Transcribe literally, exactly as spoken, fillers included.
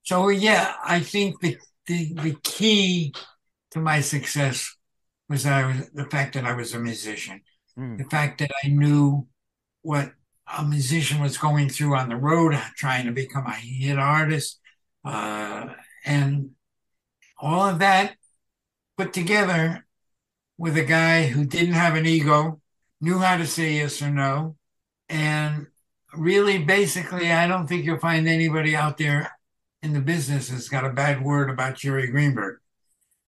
So yeah, I think the, the the key to my success was that I was the fact that I was a musician, Mm. the fact that I knew what a musician was going through on the road, trying to become a hit artist, uh, and all of that put together with a guy who didn't have an ego, knew how to say yes or no, and really, basically, I don't think you'll find anybody out there in the business that's got a bad word about Jerry Greenberg.